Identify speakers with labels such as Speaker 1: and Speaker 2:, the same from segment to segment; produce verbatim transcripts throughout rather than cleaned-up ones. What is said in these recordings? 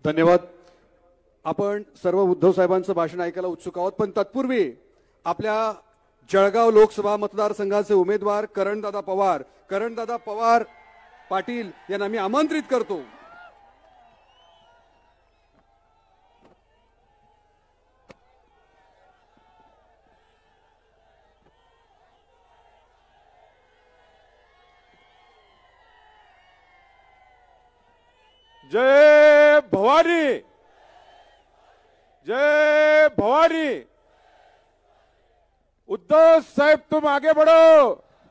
Speaker 1: धन्यवाद। आपण सर्व उद्धव साहेबांचं भाषण ऐकायला उत्सुक आहोत, पण तत्पूर्वी आपल्या जळगाव लोकसभा मतदारसंघाचे उमेदवार करणदादा पवार करणदादा पवार पाटील यांना मी आमंत्रित करतो।
Speaker 2: जय भवानी, जय भवानी। उद्धव साहेब तुम आगे बढ़ो,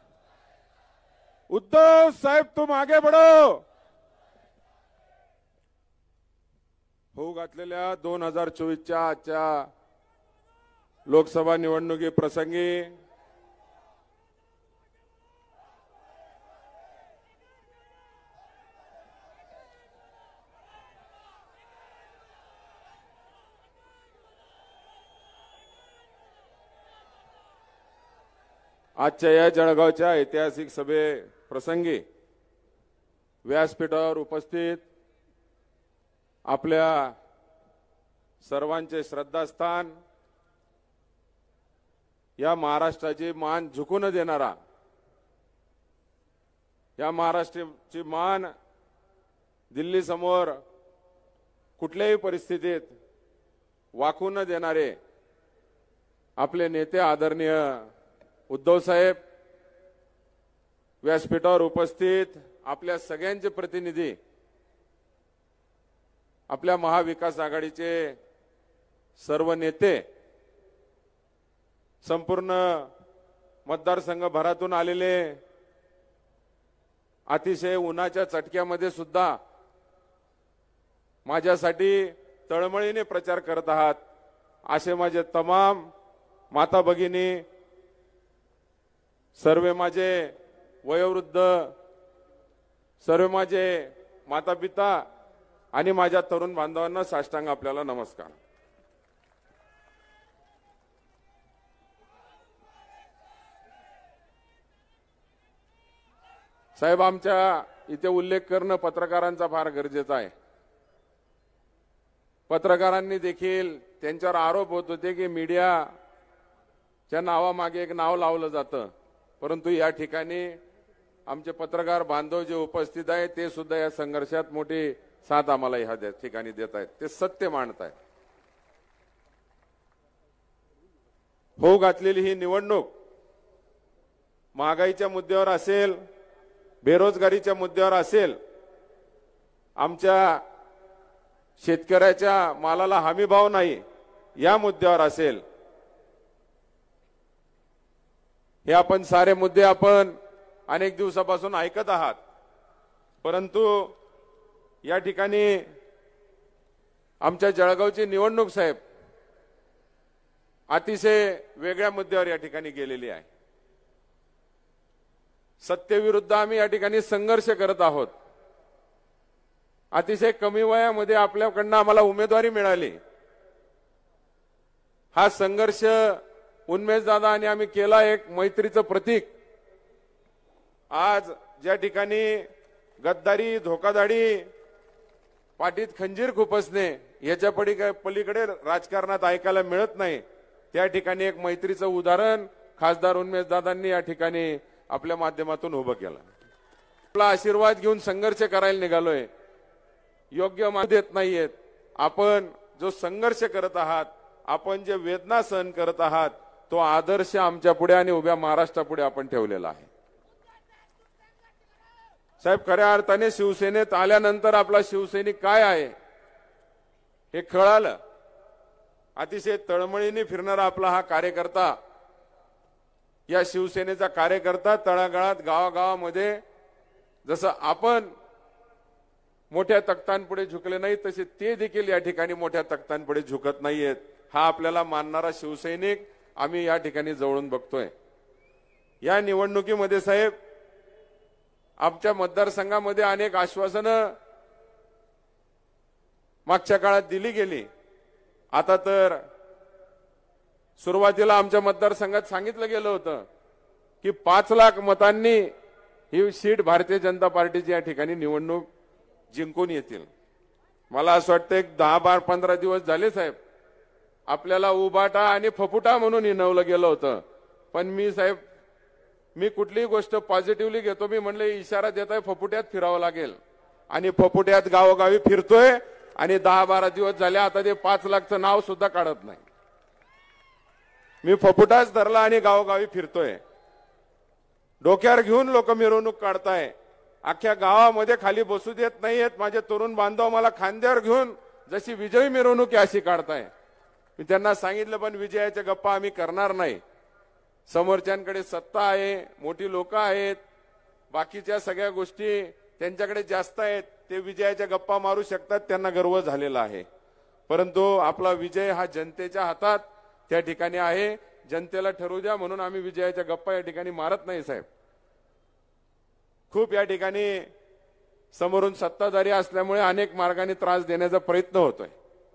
Speaker 2: उद्धव साहेब तुम आगे बढ़ो। होऊ घातलेल्या दोन हजार चोवीसच्या आजच्या लोकसभा निवडणुकी प्रसंगी आजच्या या जळगावच्या ऐतिहासिक सभे प्रसंगी व्यासपीठावर उपस्थित आपल्या सर्वांचे श्रद्धास्थान, या महाराष्ट्राची मान झुकू न देणारा, या महाराष्ट्राची मान दिल्ली समोर कुठल्याही परिस्थितीत वाकू न देणारे आपले नेते आदरणीय उद्धव साहेब, व्यासपीठावर उपस्थित आपल्या सगळ्यांचे प्रतिनिधी, आपल्या महाविकास आघाडीचे सर्व नेते, संपूर्ण मतदारसंघ भरातून आलेले, अतिशय उन्हाच्या चटक्यामध्ये सुद्धा माझ्यासाठी तळमळीने प्रचार करत आहात असे माझे तमाम माता भगिनी, सर्व माझे वयोवृद्ध, सर्व माझे माता पिता आणि माझ्या तरुण बांधवांना साष्टांग आपल्याला नमस्कार। साहेब, आमच्या इथे उल्लेख करणं पत्रकारांचा फार गरजेचं आहे। पत्रकारांनी देखील त्यांच्यावर आरोप होत होते की मीडियाच्या नावामागे एक नाव लावलं जातं, परंतु या ठिकाणी आमचे पत्रकार बांधव जे उपस्थित आहेत ते सुद्धा या संघर्षात मोठी साथ आम्हाला ह्या ठिकाणी देत आहेत, ते सत्य मांडत आहेत। होऊ घातलेली ही निवडणूक महागाईच्या मुद्द्यावर असेल, बेरोजगारीच्या मुद्द्यावर असेल, आमच्या शेतकऱ्याच्या मालाला हमी भाव नाही या मुद्द्यावर असेल, हे आपण सारे मुद्दे आपण अनेक दिवसापासून ऐकत आहात, परंतु या ठिकाणी आमच्या जळगावची निवडणूक साहेब अतिशय वेगळ्या मुद्द्यावर या ठिकाणी गेलेली आहे। सत्तेविरुद्ध आम्ही या ठिकाणी संघर्ष करत आहोत। अतिशय कमी वयामध्ये आपल्याकडनं आम्हाला उमेदवारी मिळाली। हा संघर्ष उन्मेष दादा आणि आम्ही केला एक मैत्रीचं प्रतीक। आज ज्या ठिकाणी गद्दारी, धोकादाडी, पाठीत खंजीर खुपसणे याच्या पलीकडे राजकारणात ऐकायला मिळत नाही, त्या ठिकाणी एक मैत्रीचं उदाहरण खासदार उन्मेष दादांनी या ठिकाणी आपल्या माध्यमातून उभं केलं। आपला आशीर्वाद घेऊन संघर्ष करायला निघालोय, योग्य मान देत नाहीयेत। आपण जो संघर्ष करत आहात, आपण जे वेदना सहन करत आहात, तो आदर्श आमच्या पुढे आणि उभ्या महाराष्ट्रापुढे आपण ठेवलेला आहे। साहेब, खऱ्या अर्थाने शिवसेनेत आल्यानंतर आपला शिवसैनिक काय आहे हे कळालं। अतिशय तळमळीने फिरणारा आपला हा कार्यकर्ता, या शिवसेनेचा कार्यकर्ता तळागाळात गावागावामध्ये जसं आपण मोठ्या तख्तांपुढे झुकले नाही तसे ते देखील या ठिकाणी मोठ्या तख्तांपुढे झुकत नाहीयेत। हा आपल्याला मानणारा शिवसैनिक आम्ही या ठिकाणी जवळून बघतोय। या निवडणुकीमध्ये साहेब, आमच्या मतदारसंघामध्ये अनेक आश्वासनं मागच्या काळात दिली गेली। आता तर सुरुवातीला आमच्या मतदारसंघात सांगितलं गेलं होतं की पाच लाख मतांनी ही सीट भारतीय जनता पार्टीची या ठिकाणी निवडणूक जिंकून येतील। मला असं वाटतं एक दहा बारा पंधरा दिवस झाले साहेब, आपल्याला उबाटा आणि फपुटा म्हणून हिनवलं गेलं होतं. पण मी साहेब, मी कुठलीही गोष्ट पॉझिटिव्हली घेतो. मी म्हणले इशारा देताय फपुट्यात फिरावं लागेल, आणि फपुट्यात गावोगावी फिरतोय. आणि दहा बारा दिवस झाले आता ते पाच लाखचं नाव सुद्धा काढत नाही. मी फपुटाच धरला आणि गावोगावी फिरतोय. डोक्यावर घेऊन लोक मिरवणूक काढताय. अख्ख्या गावामध्ये खाली बसू देत नाहीयेत. माझे तरुण बांधव मला खांद्यावर घेऊन जशी विजयी मिरवणूक अशी काढताय. मी त्यांना सांगितलं पण विजयाच्या गप्पा आम्ही करणार नाही. समोरच्यांकडे सत्ता आहे, मोठी लोक आहेत, बाकीच्या सगळ्या गोष्टी त्यांच्याकडे जास्त आहेत. ते विजयाच्या गप्पा मारू शकतात, त्यांना गर्व झालेला आहे. परंतु आपला विजय हा जनतेच्या हातात त्या ठिकाणी आहे. जनतेला ठरवू द्या म्हणून आम्ही विजयाच्या गप्पा या ठिकाणी मारत नाही साहेब. खूप या ठिकाणी समोरून सत्ताधारी असल्यामुळे अनेक मार्गाने त्रास देण्याचा प्रयत्न होतोय.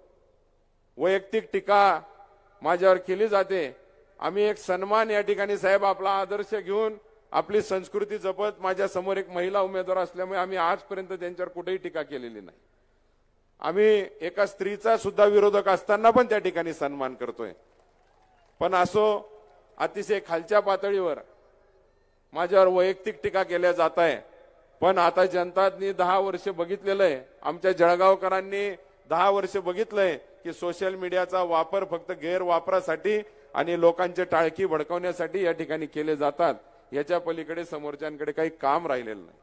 Speaker 2: वैयक्तिक टीका माझ्यावर केली जाते. आम्ही एक सन्मान या ठिकाणी साहेब आपला आदर्श घेऊन आपली संस्कृती जपत, माझ्या समोर एक महिला उमेदवार असल्यामुळे आम्ही आजपर्यंत त्यांच्यावर कुठेही टीका केलेली नाही. आम्ही एका स्त्रीचा सुद्धा विरोधक असताना पण त्या ठिकाणी सन्मान करतोय. पण असो, अतिशय खालच्या पातळीवर माझ्यावर वैयक्तिक टीका केल्या जात आहे. पण आता जनतांनी दहा वर्ष बघितलेलं आहे, आमच्या जळगावकरांनी दहा वर्ष बघितलंय की सोशल मीडियाचा वापर फक्त गैरवापरासाठी आणि लोकांचे टाळकी भडकवण्यासाठी या ठिकाणी केले जातात. याच्या पलीकडे समोरच्यांकडे काही काम राहिलेलं नाही.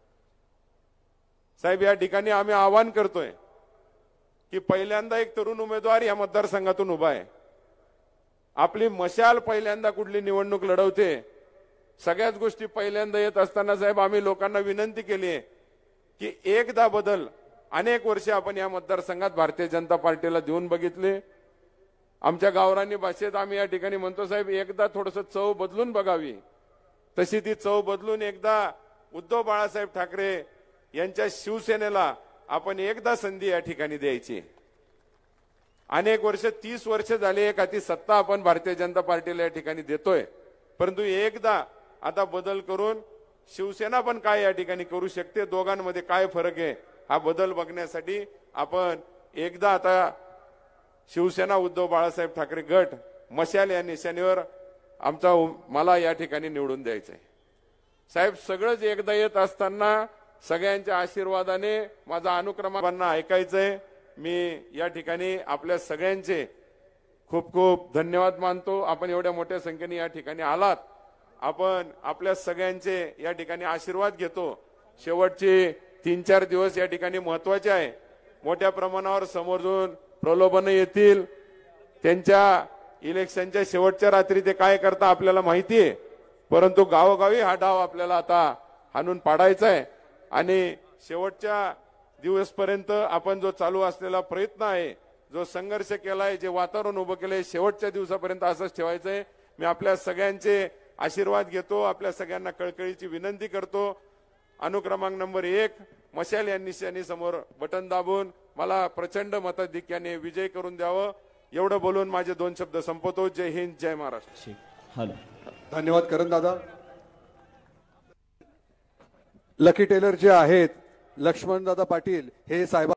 Speaker 2: साहेब, या ठिकाणी आम्ही आवाहन करतोय की पहिल्यांदा एक तरुण उमेदवार या मतदारसंघातून उभा आहे. आपली मशाल पहिल्यांदा कुठली निवडणूक लढवते. सगळ्याच गोष्टी पहिल्यांदा येत असताना साहेब आम्ही लोकांना विनंती केली आहे की एकदा बदल. अनेक वर्षे आपण या मतदारसंघात भारतीय जनता पार्टीला देऊन बघितले. आमच्या गावरानी भाषेत आम्ही या ठिकाणी म्हणतो साहेब, एकदा थोडस चव बदलून बघावी. तशी ती चव बदलून एकदा उद्धव बाळासाहेब ठाकरे यांच्या शिवसेनेला आपण एकदा संधी या ठिकाणी द्यायची. अनेक वर्ष, तीस वर्ष झाले एक हाती सत्ता आपण भारतीय जनता पार्टीला या ठिकाणी देतोय. परंतु एकदा आता बदल करून शिवसेना पण काय या ठिकाणी करू शकते, दोघांमध्ये काय फरक आहे हा बदल बघण्यासाठी आपण एकदा आता शिवसेना उद्धव बाळासाहेब ठाकरे गट मशाल या निशाणीवर आमचा मला या ठिकाणी निवडून द्यायचंय. साहेब, सगळंच एकदा येत असताना सगळ्यांच्या आशीर्वादाने माझा अनुक्रमांना ऐकायचंय. मी या ठिकाणी आपल्या सगळ्यांचे खूप खूप धन्यवाद मानतो. आपण एवढ्या मोठ्या संख्येने या ठिकाणी आलात. आपण आपल्या सगळ्यांचे या ठिकाणी आशीर्वाद घेतो. शेवटचे तीन चार दिवस या ठिकाणी महत्वाचे आहे. मोठ्या प्रमाणावर समोरून प्रलोभन येतील. त्यांच्या इलेक्शनच्या शेवटच्या रात्री ते काय करता आपल्याला माहिती आहे. परंतु गावोगावी हा डाव आपल्याला आता हाणून पाडायचा आहे. आणि शेवटच्या दिवसपर्यंत आपण जो चालू असलेला प्रयत्न आहे, जो संघर्ष केलाय, जे वातावरण उभं केलंय, शेवटच्या दिवसापर्यंत असंच ठेवायचंय. मी आपल्या सगळ्यांचे आशीर्वाद घेतो. आपल्या सगळ्यांना कळकळीची विनंती करतो. अनुक्रमांक नंबर एक मशाल या निशाणी समोर बटन दाबून मला प्रचंड मताधिक्याने विजय करून द्यावं. एवढं बोलून माझे दोन शब्द संपवतो. जय हिंद, जय महाराष्ट्र.
Speaker 1: धन्यवाद करण दादा. लकी टेलर जे आहेत लक्ष्मणदादा पाटील हे साहेब